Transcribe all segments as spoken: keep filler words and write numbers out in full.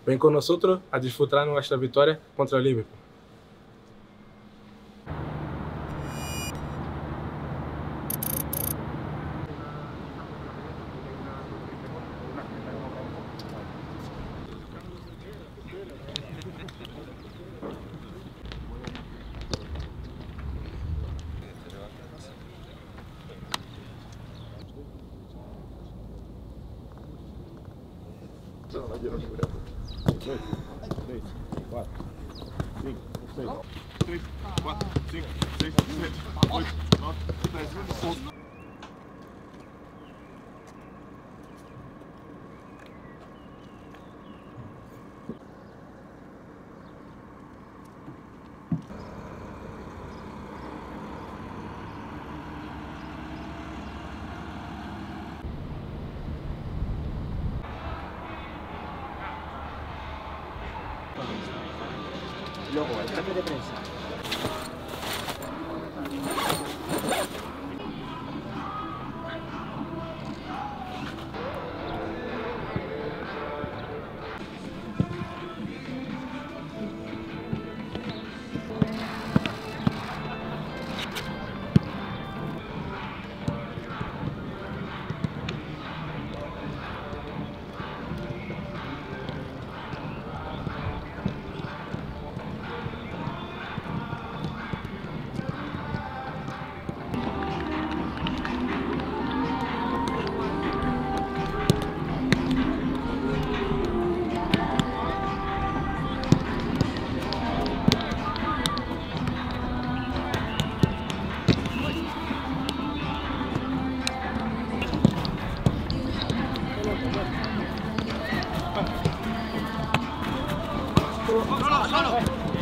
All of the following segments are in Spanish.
Ven con nosotros a disfrutar nuestra victoria contra el Liverpool. dois, três, quatro, cinco, seis. três, quatro, cinco, seis, sete, oito, nove, dez, onze. Luego, el cambio de prensa. ¡Solo, solo!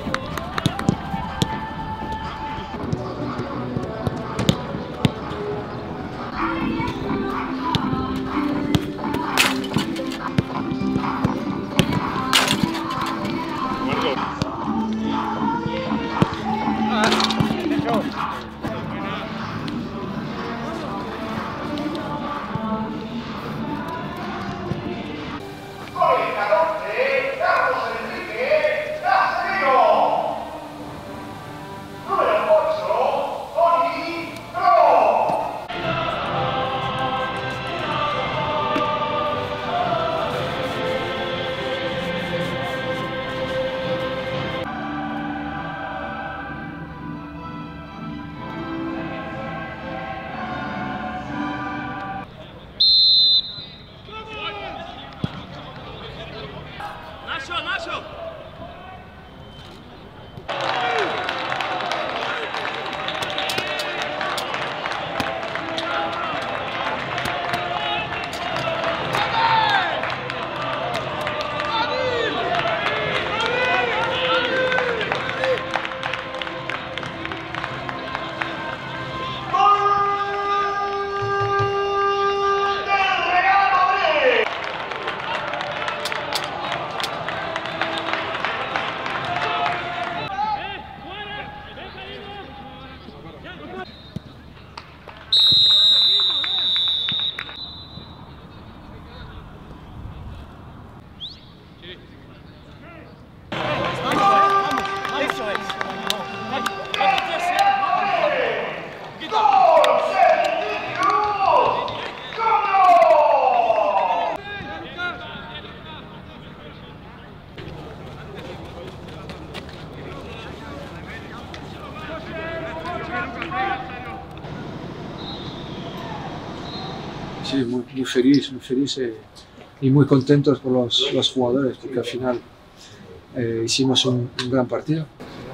¡Nacho, Nacho! Sí, muy, muy feliz, muy feliz eh, y muy contentos por los, los jugadores, porque al final eh, hicimos un, un gran partido.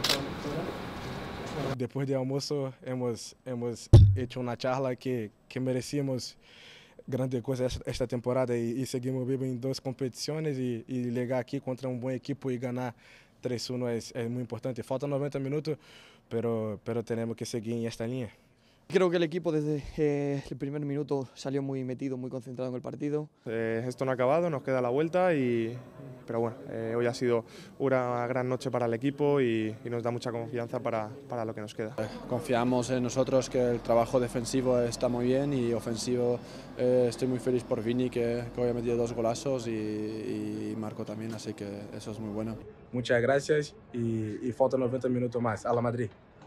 Después de almuerzo hemos, hemos hecho una charla que, que merecíamos grandes cosas esta temporada y, y seguimos vivos en dos competiciones y, y llegar aquí contra un buen equipo y ganar tres uno es, es muy importante. Faltan noventa minutos, pero, pero tenemos que seguir en esta línea. Creo que el equipo desde eh, el primer minuto salió muy metido, muy concentrado en el partido. Eh, esto no ha acabado, nos queda la vuelta, y, pero bueno, eh, hoy ha sido una gran noche para el equipo y, y nos da mucha confianza para, para lo que nos queda. Confiamos en nosotros, que el trabajo defensivo está muy bien, y ofensivo eh, estoy muy feliz por Vini, que, que hoy ha metido dos golazos, y, y Marco también, así que eso es muy bueno. Muchas gracias y, y faltan noventa minutos más. A la Madrid.